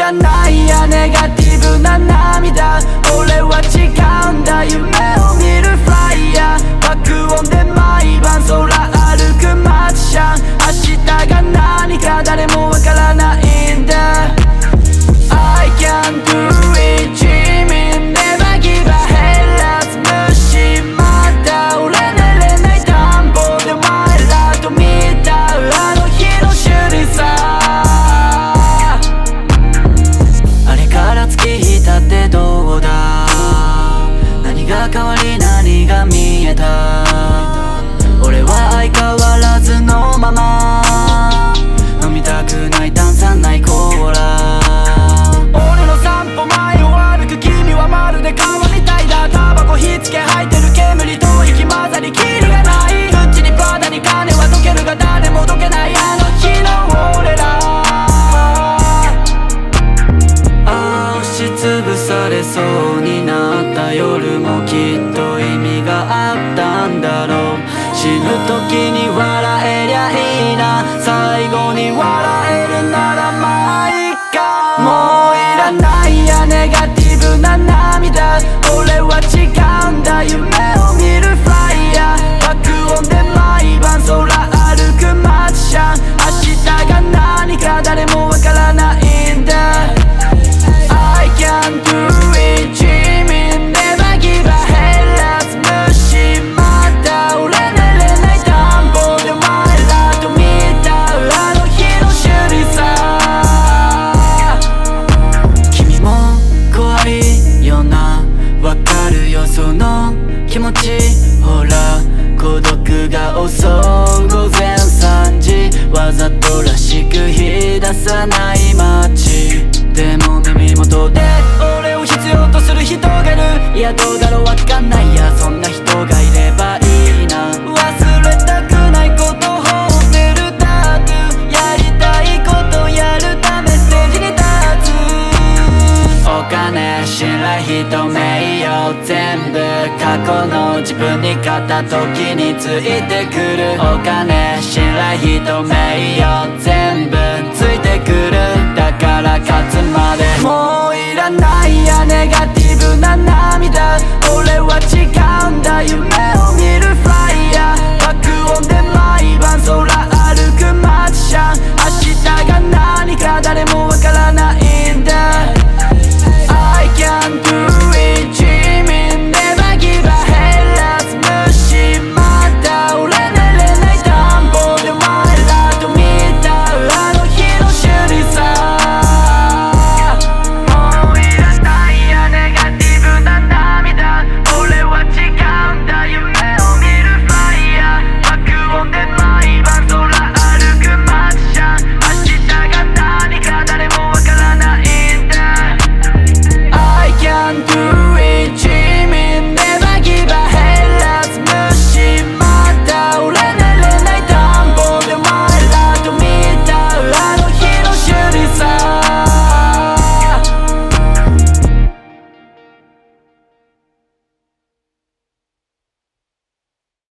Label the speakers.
Speaker 1: らないやネガティブな涙。俺は違うんだ、夢を見るフライヤー。爆音で毎晩空歩くマジシャン。明日が何か誰もわからないんだ。 I can do it dreaming never give a hell as 無視また俺寝れない田んぼでお前らと見たあの日のシュリさ。あれから月日経ってどうだ、何が変わり何が見えた。俺は相変わらずのまま、飲みたくない炭酸ないコーラ。俺の散歩前を歩く君はまるで川みたいだ。タバコ火つけ吐いてる煙と息混ざりきりがない。口にバダに金は溶けるが誰も溶けないあの日の俺ら。押しつぶされそうになった夜もきっと意味があったんだろう。死ぬ時に笑えりゃいいな、最後に笑えるならまあいいか。もういらないやネガティブな涙。俺は違うんだ、夢を見るフライヤー。爆音で毎晩空歩くマジシャン。明日が何か誰もわからないんだ。 I can do it dreaming never give a hell as 無視また俺寝れない田んぼでお前らと見たあの日のシュリさ。君も怖いよな、わかるよその気持ち。ほら孤独が襲う午前3時、わざとらしく日出さない街。でも耳元で俺を必要とする人がいる。いやどうだろうわかんないや、そんな人がいればいいな。忘れたくないことを持ってるタトゥー、やりたいことやるためステージに立つ。お金信頼人名誉全部過去の自分に勝った時についてくる。お金信頼人名誉全部ついてくる。だから勝つまでもういらないやネガティブな涙。俺は違うんだ、夢